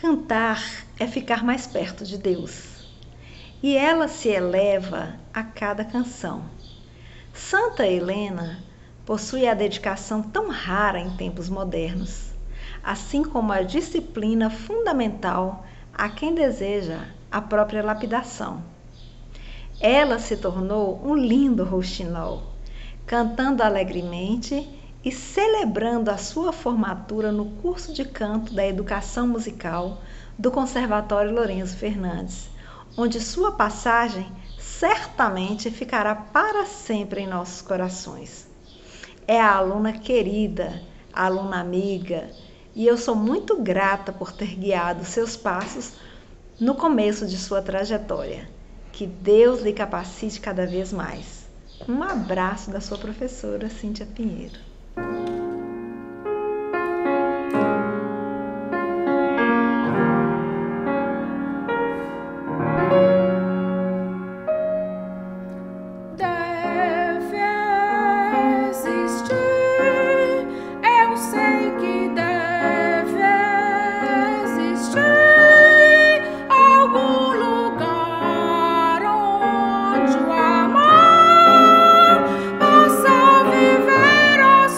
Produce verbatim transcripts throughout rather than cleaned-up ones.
Cantar é ficar mais perto de Deus, e ela se eleva a cada canção. Santa Helena possui a dedicação tão rara em tempos modernos, assim como a disciplina fundamental a quem deseja a própria lapidação. Ela se tornou um lindo rouxinol, cantando alegremente e celebrando a sua formatura no curso de canto da educação musical do Conservatório Lourenço Fernandes, onde sua passagem certamente ficará para sempre em nossos corações. É a aluna querida, a aluna amiga, e eu sou muito grata por ter guiado seus passos no começo de sua trajetória. Que Deus lhe capacite cada vez mais. Um abraço da sua professora Cíntia Pinheiro. Possa viver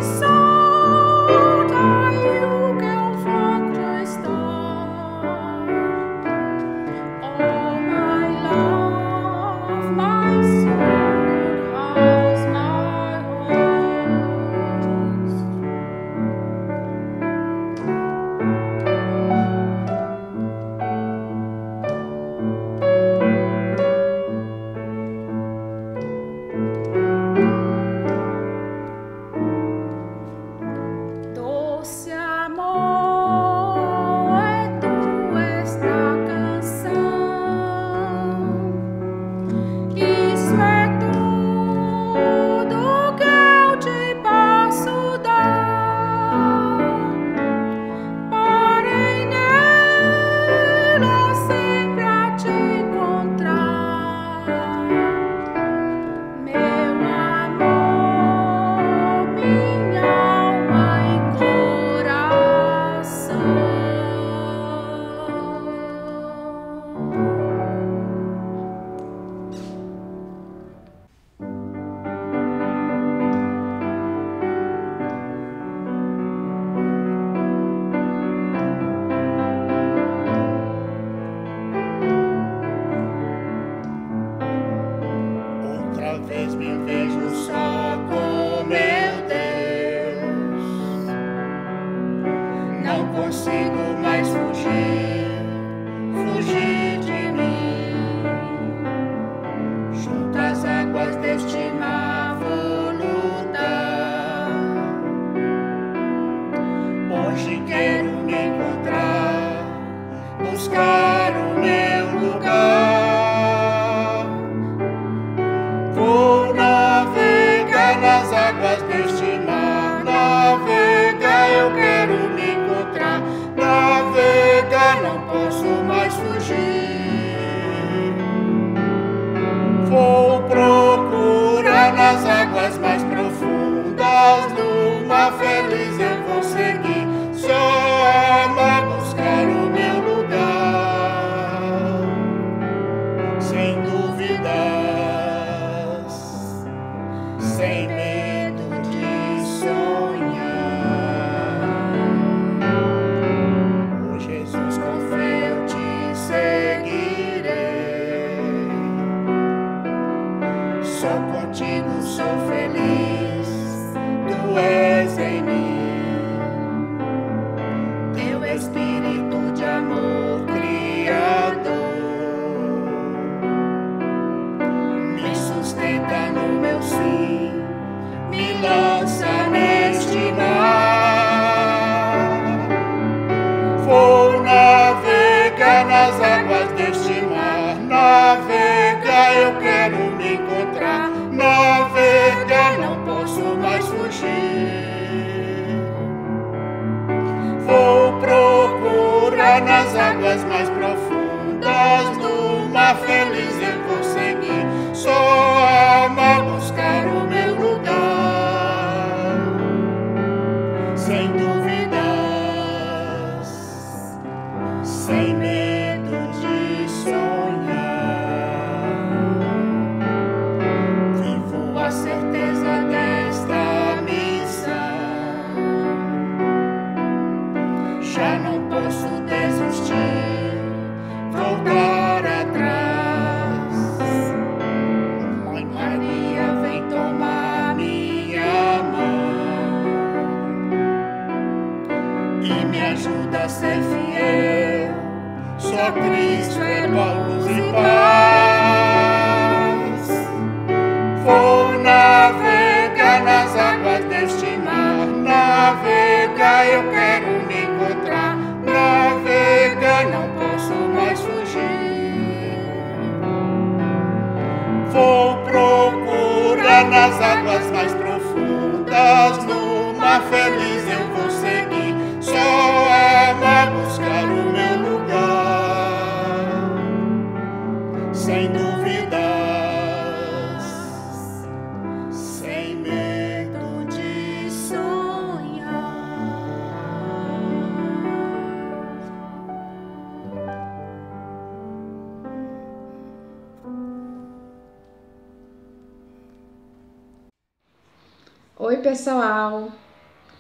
Oi, pessoal!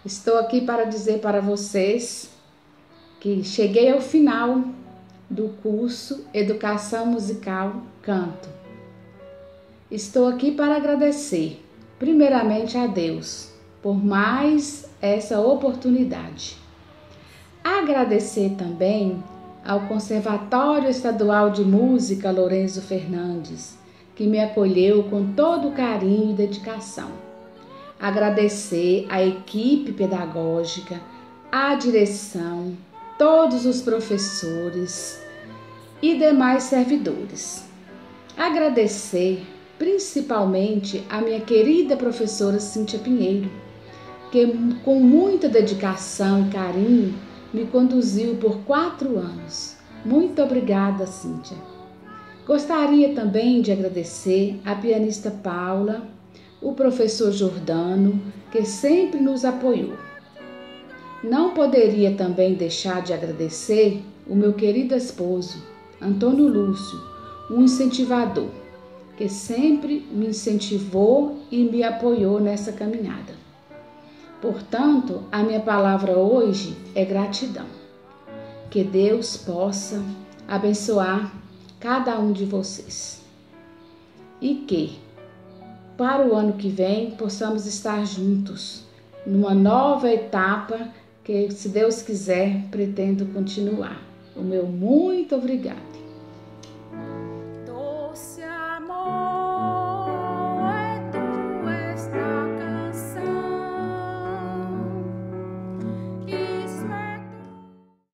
Estou aqui para dizer para vocês que cheguei ao final do curso Educação Musical Canto. Estou aqui para agradecer, primeiramente a Deus, por mais essa oportunidade. Agradecer também ao Conservatório Estadual de Música Lourenço Fernandes, que me acolheu com todo carinho e dedicação. Agradecer à equipe pedagógica, à direção, todos os professores e demais servidores. Agradecer principalmente à minha querida professora Cíntia Pinheiro, que com muita dedicação e carinho me conduziu por quatro anos. Muito obrigada, Cíntia. Gostaria também de agradecer à pianista Paula, o professor Jordano, que sempre nos apoiou. Não poderia também deixar de agradecer o meu querido esposo, Antônio Lúcio, um incentivador, que sempre me incentivou e me apoiou nessa caminhada. Portanto, a minha palavra hoje é gratidão. Que Deus possa abençoar cada um de vocês. E que, para o ano que vem, possamos estar juntos, numa nova etapa que, se Deus quiser, pretendo continuar. O meu muito obrigado.